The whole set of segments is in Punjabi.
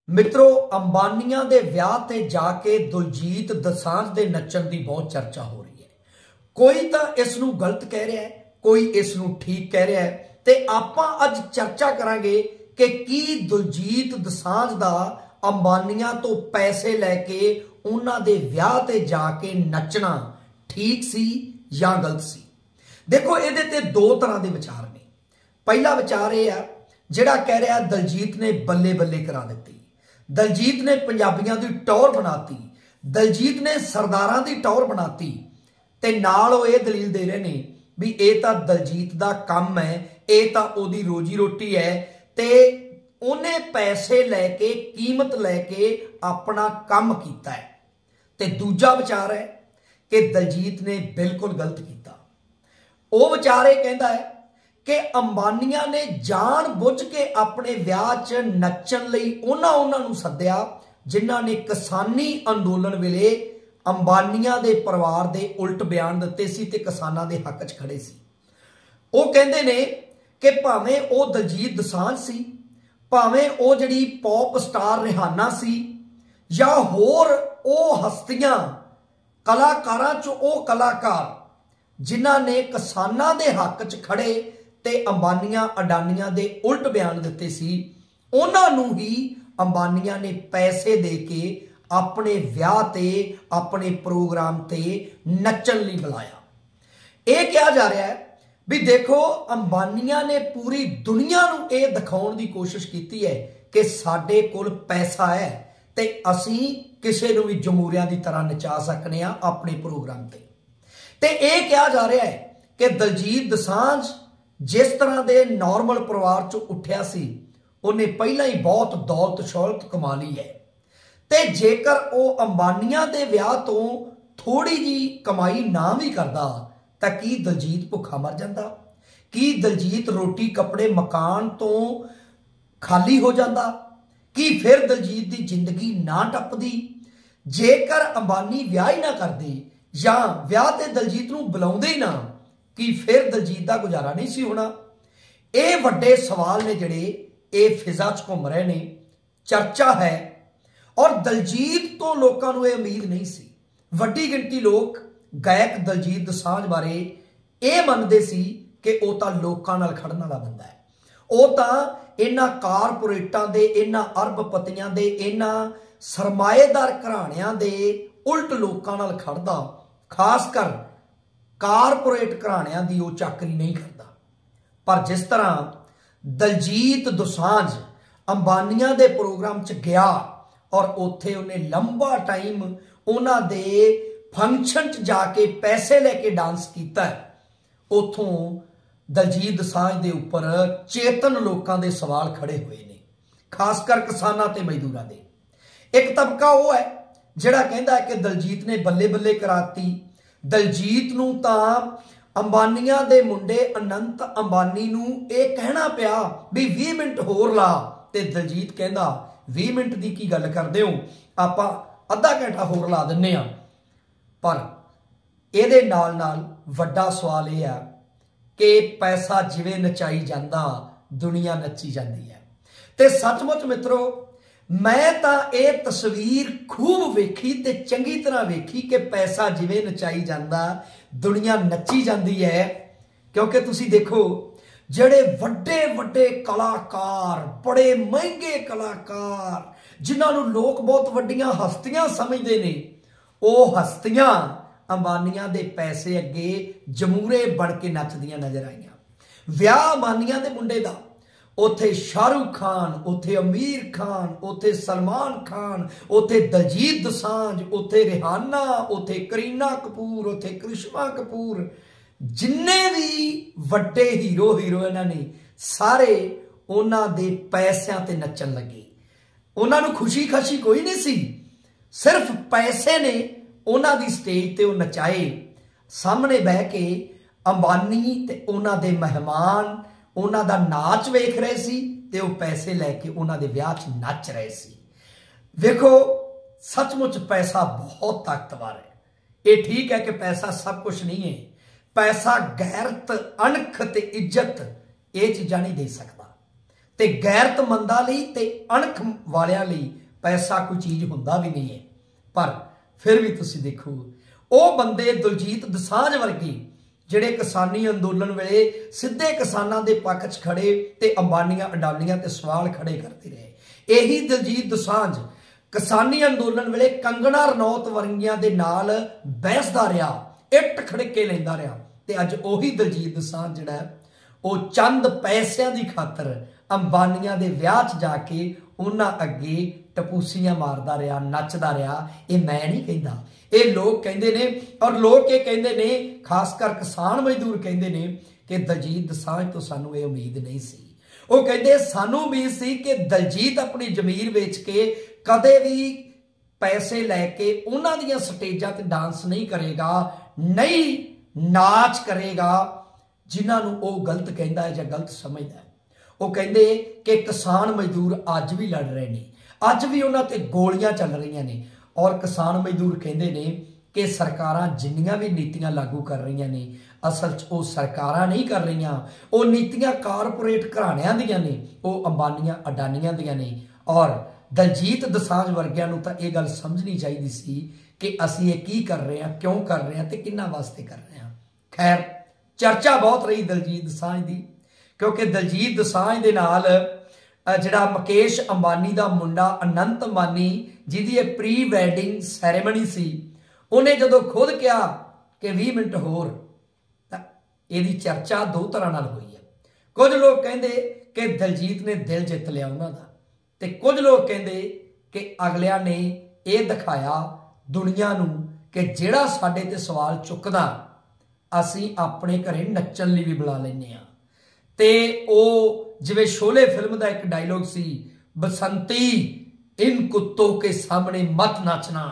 मित्रों, अंबानिया दे विआह ते जाके दिलजीत दोसांझ दे नच्चण दी बहुत चर्चा हो रही है। कोई तो इस नूं गलत कह रहा है, कोई इस नूं ठीक कह रहा है। ते आपां अज चर्चा करांगे कि की दिलजीत दोसांझ दा अंबानिया तो पैसे लैके उन्हां दे विआह ते जाके नचना ठीक सी या गलत सी। देखो, इहदे ते दो तरह के विचार ने। पहला विचार यह है जिहड़ा कह रहा दिलजीत ने बल्ले बल्ले करा दित्ती, दिलजीत ने पंजाबियों की टौर बनाती, दिलजीत ने सरदारां की टौर बनाती, ते नाल वो ये दलील दे रहे ने भी ये तो दिलजीत का काम है, ये तो ओदी रोजी रोटी है, ते उन्हें पैसे लैके कीमत लैके अपना काम किया है। ते दूजा विचार है कि दिलजीत ने बिल्कुल गलत किया। वो विचार ये कहता है कि अंबानिया ने जान बुझ के अपने विआह च नच्चण लई उन्होंने सद्या जिन्हां ने किसानी अंदोलन वेले अंबानिया दे परिवार दे उल्ट बयान दिते सी ते किसानां दे हक च खड़े सी। वो कहंदे ने कि भावें वो दिलजीत दोसांझ सी, भावें वो जिहड़ी पॉप स्टार रिहाना सी, या होर वो हस्तियां कलाकारां चों वो कलाकार जिन्हां ने किसानां दे हक च खड़े ते अंबानिया अडानिया दे उल्ट बयान दिते सी, उन्हां नूं ही अंबानिया ने पैसे दे के अपने विआह ते अपने प्रोग्राम ते नच्चण लई बुलाया। यह कहा जा रहा है भी देखो, अंबानिया ने पूरी दुनिया नूं यह दिखाउण दी कोशिश की है कि साडे कोल पैसा है ते असीं किसे नूं भी जमूरियां दी तरह नचा सकने आ अपने प्रोग्राम ते। ते यह कहा जा रहा है कि दिलजीत दोसांझ जिस तरह के नॉर्मल परिवार चों उठिया सी, उन्हें पहला ही बहुत दौलत शौलत कमा ली है। ते जेकर वो अंबानिया दे विआह तो थोड़ी जी कमाई ना भी करता तो की दिलजीत भुखा मर जाता? की दिलजीत रोटी कपड़े मकान तो खाली हो जाता? कि फिर दिलजीत की जिंदगी ना टपदी? जेकर अंबानी विआह ही ना करते या विआह ते दिलजीत नूं बुलाउंदे ही ना, कि फिर दिलजीत का गुजारा नहीं सी होना? ये वड्डे सवाल ने जिहड़े ये फिजा च घूम रहे ने, चर्चा है। और दिलजीत तो लोगों को यह उम्मीद नहीं सी। वड्डी गिनती लोग गायक दिलजीत दोसांझ बारे ये मनते सी कि वह तो लोगों नाल खड़न वाला बंदा है, वो तो इन्हां कारपोरेटां दे, इन्हां अरबपतियां दे, इन्हां सरमाएदार घराणियां दे उल्ट लोगों नाल खड़दा, खासकर कारपोरेट घराणियां दी वो चाकरी नहीं करता। पर जिस तरह दिलजीत दोसांझ अंबानिया दे प्रोग्राम च गया और उत्थे उन्हें लंबा टाइम उन्हां दे फंक्शन च जाके पैसे लेके डांस किया, उथों दिलजीत दोसांझ दे उपर चेतन लोगों के सवाल खड़े हुए ने, खासकर किसानां ते मजदूरां दे। एक तबका वो है जिहड़ा कहंदा है कि दिलजीत ने बल्ले बल्ले कराती। दिलजीत नूं तां अंबानिया दे मुंडे अनंत अंबानी नूं यह कहना पिया भी 20 मिनट होर ला, ते दिलजीत कहंदा 20 मिनट की की गल करदे हो, आपां अद्धा घंटा होर ला दिंने आ। पर इहदे नाल नाल वड्डा सवाल यह है कि पैसा जिवें नचाई जांदा दुनिया नची जाती है। ते सचमुच मित्रों, मैं तो ये तस्वीर खूब वेखी ते चंगी तरह वेखी कि पैसा जिवें नचाई जांदा दुनिया नची जाती है। क्योंकि तुसी देखो, जड़े वड्डे वड्डे कलाकार, बड़े महंगे कलाकार जिन्होंने लोग बहुत वड्डियां हस्तियां समझते ने, वो हस्तियां अंबानिया दे पैसे अगे जमूरे बन के नचदियां नजर आईयां। विआह अंबानिया दे मुंडे दा, उथे शाहरुख खान, उथे आमिर खान, उथे सलमान खान, उथे दिलजीत दोसांझ, उथे रिहाना, उथे करीना कपूर, उथे करिश्मा कपूर, जिन्ने भी वड्डे हीरो हीरोइनां ने सारे उन्हां दे पैसों ते नचन लगे। उन्हां नूं खुशी खशी कोई नहीं सी, सिर्फ पैसे ने उन्हां दी स्टेज ते नचाए। सामने बह के अंबानी ते उन्हां दे मेहमान उन्हां दा नाच वेख रहे सी ते वो पैसे लैके उन्हां दे विआह च नच रहे सी। देखो, सचमुच पैसा बहुत ताकतवर है। ये ठीक है कि पैसा सब कुछ नहीं है, पैसा गैरत, अणख ते इज्जत ये चीज़ां नहीं दे सकता। ਤੇ ਗੈਰਤਮੰਦਾਂ ਲਈ ਤੇ ਅਣਖ ਵਾਲਿਆਂ ਲਈ ਪੈਸਾ ਕੋਈ ਚੀਜ਼ ਹੁੰਦਾ ਵੀ ਨਹੀਂ ਹੈ। ਪਰ ਫਿਰ ਵੀ ਤੁਸੀਂ ਦੇਖੋ ਉਹ ਬੰਦੇ ਦਲਜੀਤ ਦੋਸਾਂਝ ਵਰਗੇ ਜਿਹੜੇ ਕਿਸਾਨੀ ਅੰਦੋਲਨ ਵੇਲੇ ਸਿੱਧੇ ਕਿਸਾਨਾਂ ਦੇ ਪੱਖ 'ਚ ਖੜੇ ਤੇ ਅੰਬਾਨੀਆਂ ਅਡਾਨੀਆਂ ਤੇ ਸਵਾਲ ਖੜੇ ਕਰਦੇ ਰਹੇ। ਇਹੀ ਦਲਜੀਤ ਦੋਸਾਂਝ ਕਿਸਾਨੀ ਅੰਦੋਲਨ ਵੇਲੇ ਕੰਗਣਾ ਰਣੌਤ ਵਰਗੀਆਂ ਦੇ ਨਾਲ ਬਹਿਸਦਾ ਰਿਹਾ, ਇੱਟ ਖੜਕੇ ਲੈਂਦਾ ਰਿਹਾ। ਤੇ ਅੱਜ ਉਹੀ ਦਲਜੀਤ ਦੋਸਾਂਝ ਜਿਹੜਾ ਉਹ ਚੰਦ ਪੈਸਿਆਂ ਦੀ ਖਾਤਰ ਅੰਬਾਨੀਆਂ ਦੇ ਵਿਆਹ 'ਚ ਜਾ ਕੇ ਉਹਨਾਂ ਅੱਗੇ ਟਪੂਸੀਆਂ ਮਾਰਦਾ ਰਿਹਾ, ਨੱਚਦਾ ਰਿਹਾ। ਇਹ ਮੈਂ ਨਹੀਂ ਕਹਿੰਦਾ, ਇਹ ਲੋਕ ਕਹਿੰਦੇ ਨੇ। ਔਰ ਲੋਕ ਇਹ ਕਹਿੰਦੇ ਨੇ, ਖਾਸ ਕਰ ਕਿਸਾਨ ਮਜ਼ਦੂਰ ਕਹਿੰਦੇ ਨੇ ਕਿ ਦਲਜੀਤ ਦੋਸਾਂਝ ਤੋਂ ਸਾਨੂੰ ਇਹ ਉਮੀਦ ਨਹੀਂ ਸੀ। ਉਹ ਕਹਿੰਦੇ ਸਾਨੂੰ ਉਮੀਦ ਸੀ ਕਿ ਦਲਜੀਤ ਆਪਣੀ ਜ਼ਮੀਰ ਵੇਚ ਕੇ ਕਦੇ ਵੀ ਪੈਸੇ ਲੈ ਕੇ ਉਹਨਾਂ ਦੀਆਂ ਸਟੇਜਾਂ ਤੇ ਡਾਂਸ ਨਹੀਂ ਕਰੇਗਾ, ਨਹੀਂ ਨਾਚ ਕਰੇਗਾ ਜਿਨ੍ਹਾਂ ਨੂੰ ਉਹ ਗਲਤ ਕਹਿੰਦਾ ਹੈ ਜਾਂ ਗਲਤ ਸਮਝਦਾ ਹੈ। ਉਹ ਕਹਿੰਦੇ ਕਿ ਕਿਸਾਨ ਮਜ਼ਦੂਰ ਅੱਜ ਵੀ ਲੜ ਰਹੇ ਨੇ, ਅੱਜ ਵੀ ਉਹਨਾਂ ਤੇ ਗੋਲੀਆਂ ਚੱਲ ਰਹੀਆਂ ਨੇ। ਔਰ ਕਿਸਾਨ ਮਜ਼ਦੂਰ ਕਹਿੰਦੇ ਨੇ ਕਿ ਸਰਕਾਰਾਂ ਜਿੰਨੀਆਂ ਵੀ ਨੀਤੀਆਂ ਲਾਗੂ ਕਰ ਰਹੀਆਂ ਨੇ, ਅਸਲ 'ਚ ਉਹ ਸਰਕਾਰਾਂ ਨਹੀਂ ਕਰ ਰਹੀਆਂ, ਉਹ ਨੀਤੀਆਂ ਕਾਰਪੋਰੇਟ ਘਰਾਣਿਆਂ ਦੀਆਂ ਨੇ, ਉਹ ਅੰਬਾਨੀਆਂ ਅਡਾਨੀਆਂ ਦੀਆਂ ਨੇ। ਔਰ ਦਲਜੀਤ ਦੋਸਾਂਝ ਵਰਗਿਆਂ ਨੂੰ ਤਾਂ ਇਹ ਗੱਲ ਸਮਝਣੀ ਚਾਹੀਦੀ ਸੀ ਕਿ ਅਸੀਂ ਇਹ ਕੀ ਕਰ ਰਹੇ ਹਾਂ, ਕਿਉਂ ਕਰ ਰਹੇ ਹਾਂ ਤੇ ਕਿੰਨਾ ਵਾਸਤੇ ਕਰ ਰਹੇ ਹਾਂ। ਖੈਰ, ਚਰਚਾ ਬਹੁਤ ਰਹੀ ਦਲਜੀਤ ਦੋਸਾਂਝ ਦੀ, ਕਿਉਂਕਿ ਦਲਜੀਤ ਦੋਸਾਂਝ ਦੇ ਨਾਲ ਜਿਹੜਾ ਮੁਕੇਸ਼ ਅੰਬਾਨੀ ਦਾ ਮੁੰਡਾ ਅਨੰਤ ਅੰਬਾਨੀ, ਜਿਹਦੀ ਇਹ ਪ੍ਰੀ ਵੈਡਿੰਗ ਸੈਰੇਮਨੀ ਸੀ, ਉਹਨੇ ਜਦੋਂ ਖੁਦ ਕਿਹਾ ਕਿ 20 ਮਿੰਟ ਹੋਰ, ਤਾਂ ਇਹਦੀ ਚਰਚਾ ਦੋ ਤਰ੍ਹਾਂ ਨਾਲ ਹੋਈ ਹੈ। ਕੁਝ ਲੋਕ ਕਹਿੰਦੇ ਕਿ ਦਲਜੀਤ ਨੇ ਦਿਲ ਜਿੱਤ ਲਿਆ ਉਹਨਾਂ ਦਾ, ਤੇ ਕੁਝ ਲੋਕ ਕਹਿੰਦੇ ਕਿ ਅਗਲਿਆਂ ਨੇ ਇਹ ਦਿਖਾਇਆ ਦੁਨੀਆ ਨੂੰ ਕਿ ਜਿਹੜਾ ਸਾਡੇ ਤੇ ਸਵਾਲ ਚੁੱਕਦਾ ਅਸੀਂ ਆਪਣੇ ਘਰੇ ਨੱਚਣ ਲਈ ਵੀ ਬੁਲਾ ਲੈਂਦੇ ਹਾਂ। ਤੇ ਉਹ ਜਿਵੇਂ ਸ਼ੋਲੇ ਫਿਲਮ ਦਾ ਇੱਕ ਡਾਇਲੋਗ ਸੀ, ਬਸੰਤੀ ਇਨ ਕੁੱਤੋਂ ਕੇ ਸਾਹਮਣੇ ਮਤ ਨੱਚਣਾ,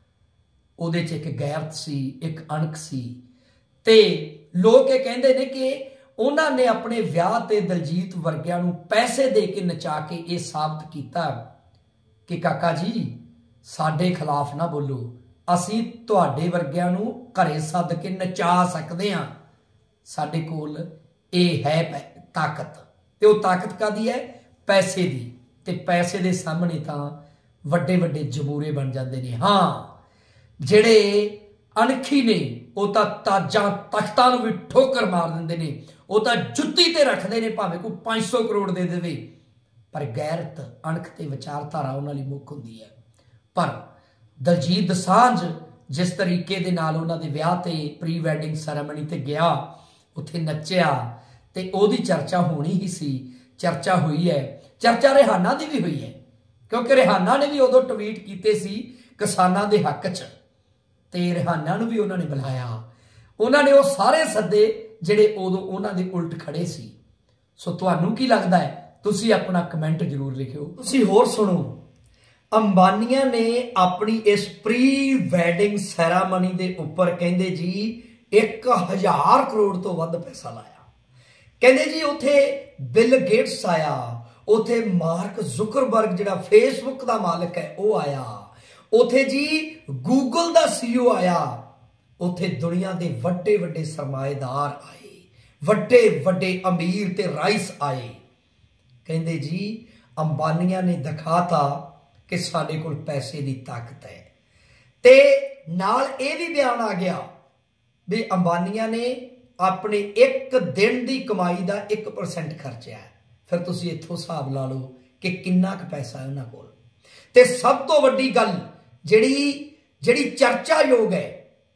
ਉਹਦੇ 'ਚ ਇੱਕ ਗੈਰਤ ਸੀ, ਇੱਕ ਅਣਖ ਸੀ। ਤੇ ਲੋਕ ਇਹ ਕਹਿੰਦੇ ਨੇ ਕਿ ਉਹਨਾਂ ਨੇ ਆਪਣੇ ਵਿਆਹ ਤੇ ਦਲਜੀਤ ਵਰਗਿਆਂ ਨੂੰ ਪੈਸੇ ਦੇ ਕੇ ਨਚਾ ਕੇ ਇਹ ਸਾਬਤ ਕੀਤਾ ਕਿ ਕਾਕਾ ਜੀ ਸਾਡੇ ਖਿਲਾਫ ਨਾ ਬੋਲੋ, ਅਸੀਂ ਤੁਹਾਡੇ ਵਰਗਿਆਂ ਨੂੰ ਘਰੇ ਸੱਦ ਕੇ ਨਚਾ ਸਕਦੇ ਹਾਂ, ਸਾਡੇ ਕੋਲ ਇਹ ਹੈ ਤਾਕਤ। ਤੇ ਉਹ ਤਾਕਤ ਕਾਹਦੀ ਹੈ? ਪੈਸੇ ਦੀ। ਤੇ ਪੈਸੇ ਦੇ ਸਾਹਮਣੇ ਤਾਂ ਵੱਡੇ ਵੱਡੇ ਜਮੂਰੇ ਬਣ ਜਾਂਦੇ ਨੇ। ਹਾਂ, ਜਿਹੜੇ ਅਣਖੀ ਨੇ ਉਹ ਤਾਂ ਤਾਜਾਂ ਤਖਤਾਂ ਨੂੰ ਵੀ ਠੋਕਰ ਮਾਰ ਦਿੰਦੇ ਨੇ, ਉਹ ਤਾਂ ਜੁੱਤੀ ਤੇ ਰੱਖਦੇ ਨੇ ਭਾਵੇਂ ਕੋਈ 500 ਕਰੋੜ ਦੇ ਦੇਵੇ, ਪਰ ਗੈਰਤ, ਅਣਖ ਤੇ ਵਿਚਾਰਧਾਰਾ ਉਹਨਾਂ ਲਈ ਮੁੱਖ ਹੁੰਦੀ ਹੈ। ਪਰ ਦਲਜੀਤ ਦੋਸਾਂਝ ਜਿਸ ਤਰੀਕੇ ਦੇ ਨਾਲ ਉਹਨਾਂ ਦੇ ਵਿਆਹ ਤੇ ਪ੍ਰੀ ਵੈਡਿੰਗ ਸੈਰੇਮਨੀ ਤੇ ਗਿਆ, ਉੱਥੇ ਨੱਚਿਆ, ਤੇ ਉਹਦੀ ਚਰਚਾ ਹੋਣੀ ਹੀ ਸੀ। ਚਰਚਾ ਹੋਈ ਹੈ, ਚਰਚਾ ਰਿਹਾਨਾ ਦੀ ਵੀ ਹੋਈ ਹੈ, ਕਿਉਂਕਿ ਰਿਹਾਨਾ ਨੇ ਵੀ ਉਦੋਂ ਟਵੀਟ ਕੀਤੇ ਸੀ ਕਿਸਾਨਾਂ ਦੇ ਹੱਕ 'ਚ, ਤੇ ਰਿਹਾਨਾ ਨੂੰ ਵੀ ਉਹਨਾਂ ਨੇ ਬੁਲਾਇਆ। ਉਹਨਾਂ ਨੇ ਉਹ ਸਾਰੇ ਸੱਦੇ ਜਿਹੜੇ ਉਦੋਂ ਉਹਨਾਂ ਦੇ ਉਲਟ ਖੜੇ ਸੀ। ਸੋ ਤੁਹਾਨੂੰ ਕੀ ਲੱਗਦਾ ਹੈ? ਤੁਸੀਂ ਆਪਣਾ ਕਮੈਂਟ ਜ਼ਰੂਰ ਲਿਖਿਓ। ਤੁਸੀਂ ਹੋਰ ਸੁਣੋ, ਅੰਬਾਨੀਆਂ ਨੇ ਆਪਣੀ ਇਸ ਪ੍ਰੀ ਵੈਡਿੰਗ ਸੈਰਾਮਨੀ ਦੇ ਉੱਪਰ ਕਹਿੰਦੇ ਜੀ 1000 ਕਰੋੜ ਤੋਂ ਵੱਧ ਪੈਸਾ ਲਾਇਆ। ਕਹਿੰਦੇ ਜੀ ਉੱਥੇ ਬਿਲ ਗੇਟਸ ਆਇਆ, ਉੱਥੇ ਮਾਰਕ ਜ਼ੁਕਰਬਰਗ ਜਿਹੜਾ ਫੇਸਬੁੱਕ ਦਾ ਮਾਲਕ ਹੈ ਉਹ ਆਇਆ, ਉੱਥੇ ਜੀ ਗੂਗਲ ਦਾ CEO ਆਇਆ, ਉੱਥੇ ਦੁਨੀਆ ਦੇ ਵੱਡੇ ਵੱਡੇ ਸਰਮਾਏਦਾਰ ਆਏ, ਵੱਡੇ ਵੱਡੇ ਅਮੀਰ ਤੇ ਰਾਈਸ ਆਏ। ਕਹਿੰਦੇ ਜੀ ਅੰਬਾਨੀਆਂ ਨੇ ਦਿਖਾਤਾ ਕਿ ਸਾਡੇ ਕੋਲ ਪੈਸੇ ਦੀ ਤਾਕਤ ਹੈ। ਤੇ ਨਾਲ ਇਹ ਵੀ ਬਿਆਨ ਆ ਗਿਆ ਵੀ ਅੰਬਾਨੀਆਂ ਨੇ ਆਪਣੇ ਇੱਕ ਦਿਨ ਦੀ ਕਮਾਈ ਦਾ 1% ਖਰਚਿਆ ਹੈ। ਫਿਰ ਤੁਸੀਂ ਇੱਥੋਂ ਹਿਸਾਬ ਲਾ ਲਓ ਕਿ ਕਿੰਨਾ ਕੁ ਪੈਸਾ ਹੈ ਉਹਨਾਂ ਕੋਲ। ਤੇ ਸਭ ਤੋਂ ਵੱਡੀ ਗੱਲ ਜਿਹੜੀ ਚਰਚਾਯੋਗ ਹੈ,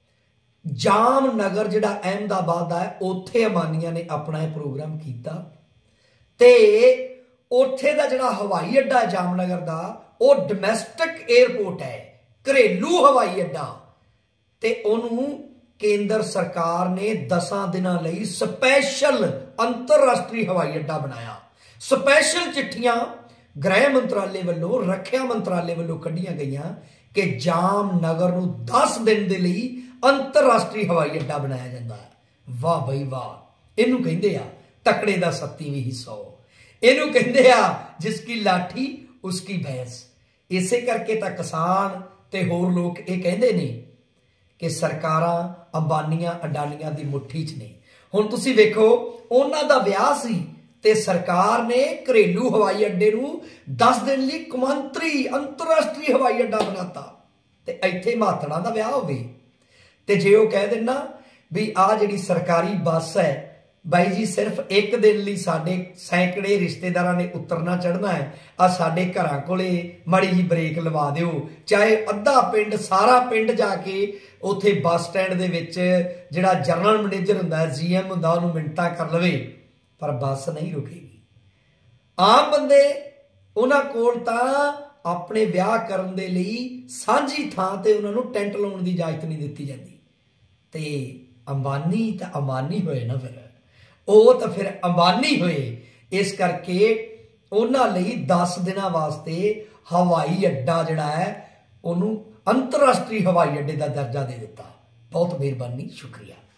ਜਾਮਨਗਰ ਜਿਹੜਾ ਅਹਿਮਦਾਬਾਦ ਦਾ ਹੈ, ਉੱਥੇ ਅੰਬਾਨੀਆਂ ਨੇ ਆਪਣਾ ਇਹ ਪ੍ਰੋਗਰਾਮ ਕੀਤਾ। ਤੇ ਉੱਥੇ ਦਾ ਜਿਹੜਾ ਹਵਾਈ ਅੱਡਾ ਜਾਮਨਗਰ ਦਾ, ਉਹ ਡੋਮੈਸਟਿਕ 에ਅਰਪੋਰਟ ਹੈ, ਘਰੇਲੂ ਹਵਾਈ ਅੱਡਾ। ਤੇ ਉਹਨੂੰ ਕੇਂਦਰ ਸਰਕਾਰ ਨੇ 10 ਦਿਨਾਂ ਲਈ ਸਪੈਸ਼ਲ ਅੰਤਰਰਾਸ਼ਟਰੀ ਹਵਾਈ ਅੱਡਾ ਬਣਾਇਆ। ਸਪੈਸ਼ਲ ਚਿੱਠੀਆਂ ਗ੍ਰਹਿ ਮੰਤਰਾਲੇ ਵੱਲੋਂ, ਰੱਖਿਆ ਮੰਤਰਾਲੇ ਵੱਲੋਂ ਕੱਢੀਆਂ ਗਈਆਂ ਕਿ ਜਾਮਨਗਰ ਨੂੰ 10 ਦਿਨ ਦੇ ਲਈ ਅੰਤਰਰਾਸ਼ਟਰੀ ਹਵਾਈ ਅੱਡਾ ਬਣਾਇਆ ਜਾਂਦਾ ਹੈ। ਵਾਹ ਬਈ ਵਾਹ, ਇਹਨੂੰ ਕਹਿੰਦੇ ਆ ਤਕੜੇ ਦਾ 37ਵੀਂ ਹਿੱਸਾ। ਇਹਨੂੰ ਕਹਿੰਦੇ ਆ ਜਿਸकी ਲਾਠੀ ਉਸकी ਭੈਂਸ। ਇਸੇ ਕਰਕੇ ਤਾਂ ਕਿਸਾਨ ਤੇ ਹੋਰ ਲੋਕ ਇਹ ਕਹਿੰਦੇ ਨੇ ਕਿ ਸਰਕਾਰਾਂ ਅੰਬਾਨੀਆਂ ਅਡਾਨੀਆਂ ਦੀ ਮੁੱਠੀ 'ਚ ਨੇ। ਹੁਣ ਤੁਸੀਂ ਵੇਖੋ, ਉਹਨਾਂ ਦਾ ਵਿਆਹ ਸੀ ਤੇ ਸਰਕਾਰ ਨੇ ਘਰੇਲੂ ਹਵਾई अड्डे ਨੂੰ 10 दिन ਲਈ ਕੌਮਾਂਤਰੀ ਅੰਤਰਰਾਸ਼ਟਰੀ ਹਵਾਈ ਅੱਡਾ ਬਣਾਤਾ ਤੇ ਇੱਥੇ ਮਾਤੜਾ ਦਾ ਵਿਆਹ ਹੋਵੇ ਤੇ ਜੇ ਉਹ ਕਹਿ ਦੇਣਾ ਵੀ ਆ ਜਿਹੜੀ ਸਰਕਾਰੀ ਬੱਸ है ਬਾਈ ਜੀ सिर्फ एक दिन ਲਈ ਸਾਡੇ सैकड़े रिश्तेदारां ने उतरना चढ़ना है आ साडे घरां कोले माड़ी जी ब्रेक लवा दिओ चाहे अद्धा पिंड सारा पिंड जाके उत्थे बस स्टैंड दे विच जिहड़ा जनरल मैनेजर हुंदा है GM हुंदा उहनूं मिंटां कर लवे पर बस नहीं रुकेगी। आम बंदे उन्हां कोल तां अपने विआह करन दे लई सांझी थां ते उन्हां नूं टेंट लाउण दी इजाजत नहीं दित्ती जांदी ते अंबानी तां अमानी होए ना फिर ਉਹ ਤਾਂ ਫਿਰ ਅੰਬਾਨੀ ਹੋਏ ਇਸ ਕਰਕੇ ਉਹਨਾਂ ਲਈ 10 ਦਿਨਾਂ ਵਾਸਤੇ ਹਵਾਈ ਅੱਡਾ ਜਿਹੜਾ ਹੈ ਉਹਨੂੰ ਅੰਤਰਰਾਸ਼ਟਰੀ ਹਵਾਈ ਅੱਡੇ ਦਾ ਦਰਜਾ ਦੇ ਦਿੱਤਾ। ਬਹੁਤ ਮਿਹਰਬਾਨੀ, ਸ਼ੁਕਰੀਆ।